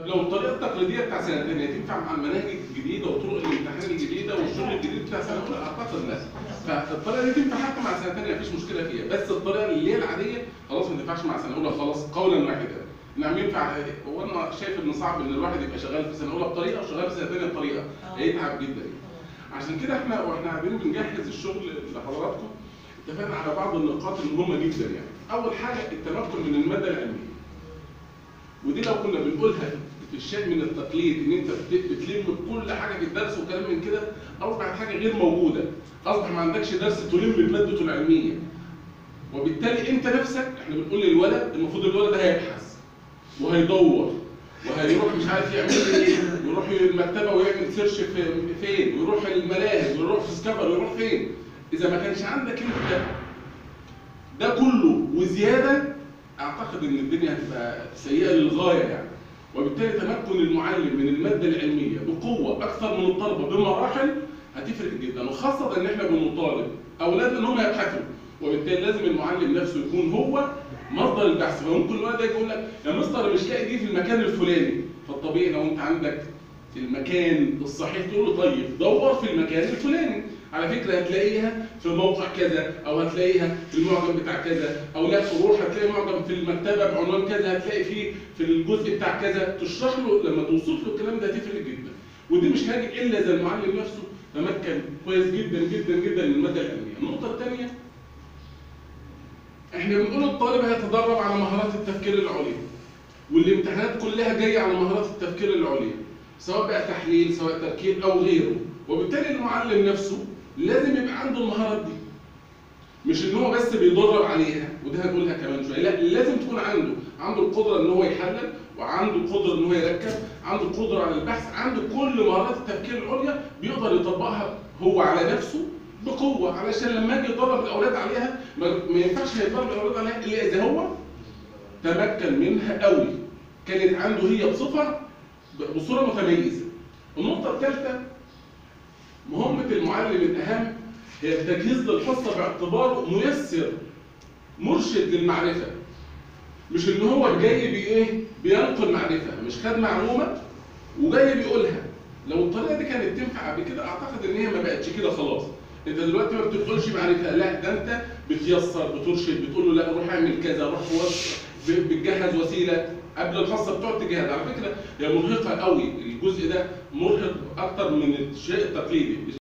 لو الطريقه التقليديه بتاع سنه ثانيه تنفع مع المناهج الجديده وطرق الامتحان الجديده والشغل الجديد بتاع سنه اولى؟ اعتقد لا. فالطريقه دي تنفع حتى مع سنه ثانيه مفيش مشكله فيها، بس الطريقه اللي هي العاديه خلاص ما تنفعش مع سنه اولى خلاص قولا واحدا. نعم ينفع. هو انا شايف ان صعب ان الواحد يبقى شغال في سنه اولى بطريقه وشغال في سنه ثانيه بطريقه، هيتعب جدا. عشان كده احنا واحنا قاعدين بنجهز الشغل لحضراتكم اتفقنا على بعض النقاط المهمه جدا. يعني اول حاجه التمكن من الماده العلميه، ودي لو كنا بنقولها في الشيء من التقليد ان انت بتلم كل حاجه في الدرس وكلام من كده، اصبحت حاجه غير موجوده. اصبح ما عندكش درس تلم بمادته العلميه، وبالتالي انت نفسك احنا بنقول للولد المفروض الولد ده هيبحث وهيدور وهيروح مش عارف يعمل ايه، ويروح المكتبه ويعمل سيرش فين، ويروح الملاهج ويروح في سكابر ويروح فين. اذا ما كانش عندك انت ده كله وزياده، اعتقد ان الدنيا هتبقى سيئه للغايه يعني. وبالتالي تمكن المعلم من الماده العلميه بقوه اكثر من الطلبه بمراحل هتفرق جدا، وخاصه ان احنا بنطالب اولادنا ان هم يبحثوا، وبالتالي لازم المعلم نفسه يكون هو مصدر البحث. فممكن الولد يقول لك يا مستر مش لاقي دي في المكان الفلاني، فالطبيعي لو انت عندك المكان الصحيح تقول له طيب دور في المكان الفلاني، على فكره هتلاقيها في موقع كذا، او هتلاقيها في المعجم بتاع كذا، او لا روح هتلاقي معجم في المكتبه بعنوان كذا، هتلاقي فيه في الجزء بتاع كذا. تشرح له لما توصف له الكلام ده هتفرق جدا. ودي مش هاجي الا اذا المعلم نفسه تمكن كويس جدا جدا جدا من الماده العلميه. النقطه الثانيه احنا بنقول الطالب هيتدرب على مهارات التفكير العليا، والامتحانات كلها جايه على مهارات التفكير العليا، سواء بقى تحليل سواء تفكير او غيره. وبالتالي المعلم نفسه لازم يبقى عنده المهارات دي، مش ان هو بس بيدرب عليها، وده هنقولها كمان شويه. لا، لازم تكون عنده القدره ان هو يحلل، وعنده القدره ان هو يركب، عنده القدره على البحث، عنده كل مهارات التفكير العليا بيقدر يطبقها هو على نفسه بقوه، علشان لما اجي يدرب الاولاد عليها ما ينفعش يدرب الاولاد عليها الا اذا هو تمكن منها قوي، كانت عنده هي بصوره متميزه. النقطه الثالثه مهمه المعلم الاهم هي التجهيز للحصه باعتباره ميسر مرشد للمعرفه، مش ان هو جاي بينقل معرفه، مش خد معلومه وجاي بيقولها. لو الطريقه دي كانت تنفع قبل كده اعتقد ان هي ما بقتش كده خلاص. انت دلوقتي ما بتنقلش معرفه، لا ده انت بتيسر بترشد، بتقول له لا روح اعمل كذا، روح بتجهز وسيله قبل الحصه، بتقعد تجهز. على فكره هي مرهقه قوي، الجزء ده مرهق اكتر من الشيء التقليدي.